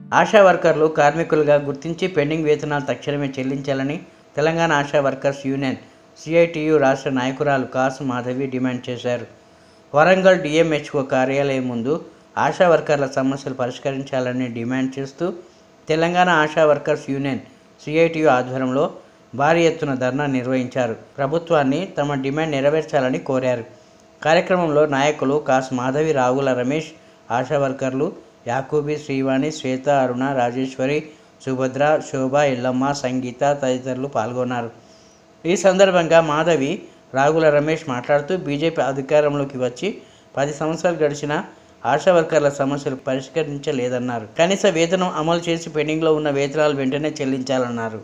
ఆశా వర్కర్లు కార్మికులుగా గుర్తించి పెండింగ్ వేతనాలు తక్షణమే చెల్లించాలని Telangana ASHA workers union CITU రాష్ట్ర నాయకురాలు కాసు మాధవి డిమాండ్ చేశారు. వరంగల్ డిఎంహెచ్ఓ కార్యాలయం ముందు ఆశా వర్కర్ల సమస్యలు పరిష్కరించాలని డిమాండ్ చేస్తూ Telangana ASHA workers union CITU ఆధ్వర్యంలో భారీ ఎత్తున ధర్నా నిర్వహించారు. ప్రభుత్వాన్ని తమ డిమాండ్ నెరవేర్చాలని కోరారు. కార్యక్రమంలో నాయకులు కాసు మాధవి, రాగుల రమేష్, ఆశా వర్కర్లు యాకూబి, శ్రీవాణి, శ్వేత, అరుణ, రాజేశ్వరి, సుభద్ర, శోభ, ఎల్లమ్మ, సంగీత తదితరులు పాల్గొన్నారు. ఈ సందర్భంగా మాధవి, రాగుల రమేష్ మాట్లాడుతూ బీజేపీ అధికారంలోకి వచ్చి 10 సంవత్సరాలు గడిచిన ఆశా వర్కర్ల సమస్యలు పరిష్కరించలేదన్నారు. కనీస వేతనం అమలు చేసి పెండింగ్లో ఉన్న వేతనాలు వెంటనే చెల్లించాలన్నారు.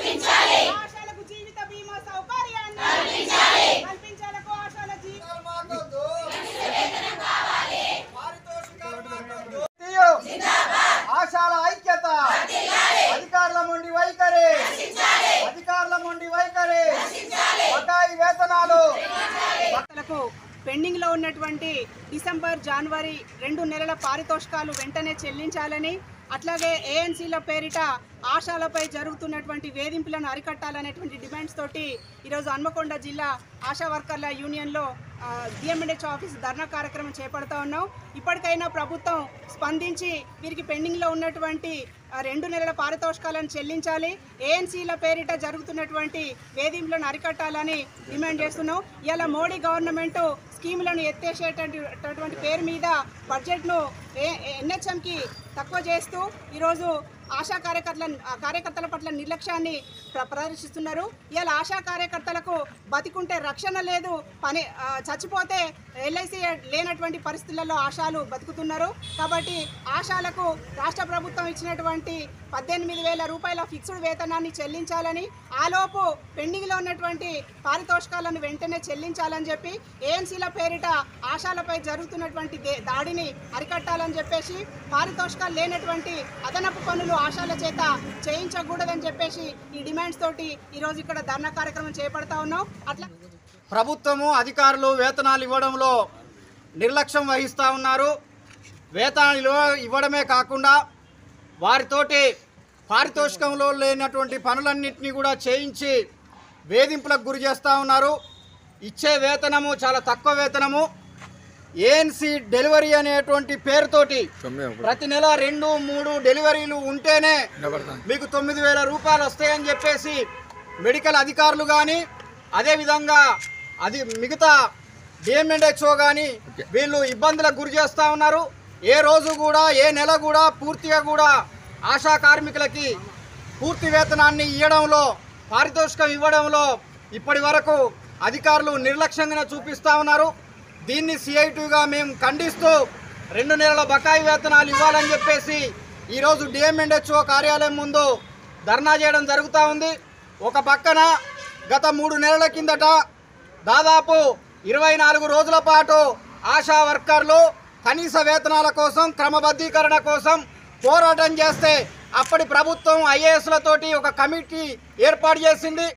పెండింగ్లో ఉన్నటువంటి డిసెంబర్, జనవరి 2 నెలల పారితోషికాలు వెంటనే చెల్లించాలని, అట్లాగే ఏఎన్సీల పేరిట ఆశాలపై జరుగుతున్నటువంటి వేధింపులను అరికట్టాలనేటువంటి డిమాండ్స్ తోటి ఈరోజు హన్మకొండ జిల్లా ఆశా వర్కర్ల యూనియన్లో డిఎంహెచ్ఓ ఆఫీస్ ధర్నా కార్యక్రమం చేపడతా ఉన్నాం. ఇప్పటికైనా ప్రభుత్వం స్పందించి వీరికి పెండింగ్లో ఉన్నటువంటి 2 నెలల పారితోషికాలను చెల్లించాలి, ఏఎన్సీల పేరిట జరుగుతున్నటువంటి వేధింపులను అరికట్టాలని డిమాండ్ చేస్తున్నాం. ఇలా మోడీ గవర్నమెంట్ స్కీములను ఎత్తేసేటటువంటి పేరు మీద బడ్జెట్ను ఎన్హెచ్ఎంకి తక్కువ చేస్తూ ఈరోజు ఆశా కార్యకర్తల పట్ల నిర్లక్ష్యాన్ని ప్రదర్శిస్తున్నారు. ఇవాళ ఆశా కార్యకర్తలకు బతికుంటే రక్షణ లేదు, చచ్చిపోతే ఎల్ఐసి లేనటువంటి పరిస్థితులలో ఆశాలు బతుకుతున్నారు. కాబట్టి ఆశాలకు రాష్ట్ర ప్రభుత్వం ఇచ్చినటువంటి 18,000 రూపాయల ఫిక్స్డ్ వేతనాన్ని చెల్లించాలని, ఆలోపు పెండింగ్లో ఉన్నటువంటి పారితోషికాలను వెంటనే చెల్లించాలని చెప్పి, ఏఎన్సీల పేరిట ఆశాలపై జరుగుతున్నటువంటి దాడిని అరికట్టాలని చెప్పేసి, పారితోషికాలు లేనటువంటి అదనపు పనులు ఆశాల చేత చేయించకూడదని చెప్పేసి ఈ డిమాండ్స్ తోటి ఈరోజు ఇక్కడ ధర్నా కార్యక్రమం చేపడతా ఉన్నాం. అట్లా ప్రభుత్వము అధికారులు వేతనాలు ఇవ్వడంలో నిర్లక్ష్యం వహిస్తూ ఉన్నారు. వేతనాలు ఇవ్వడమే కాకుండా వారితోటి పారితోషికంలో లేనటువంటి పనులన్నింటినీ కూడా చేయించి వేధింపులకు గురి చేస్తూ ఉన్నారు. ఇచ్చే వేతనము చాలా తక్కువ వేతనము. ఏఎన్సీ డెలివరీ అనేటువంటి పేరుతోటి ప్రతి నెల 2-3 డెలివరీలు ఉంటేనే మీకు 9,000 రూపాయలు వస్తాయని చెప్పేసి మెడికల్ అధికారులు కానీ, అదేవిధంగా మిగతా డిఎంహెచ్ఓ కానీ వీళ్ళు ఇబ్బందులకు గురి చేస్తూ ఉన్నారు. ఏ రోజు కూడా, ఏ నెల కూడా పూర్తిగా కూడా ఆశా కార్మికులకి పూర్తి వేతనాన్ని ఇవ్వడంలో, పారితోషికం ఇవ్వడంలో ఇప్పటి వరకు అధికారులు నిర్లక్ష్యంగా చూపిస్తూ ఉన్నారు. దీన్ని సిఐటిగా మేము ఖండిస్తూ 2 నెలల బకాయి వేతనాలు ఇవ్వాలని చెప్పేసి ఈరోజు డిఎంహెచ్ఓ కార్యాలయం ముందు ధర్నా చేయడం జరుగుతూ ఉంది. ఒక పక్కన గత 3 నెలల కిందట దాదాపు 24 రోజుల పాటు ఆశా వర్కర్లు కనీస వేతనాల కోసం, క్రమబద్ధీకరణ కోసం పోరాటం చేస్తే అప్పటి ప్రభుత్వం ఐఏఎస్లతోటి ఒక కమిటీ ఏర్పాటు చేసింది.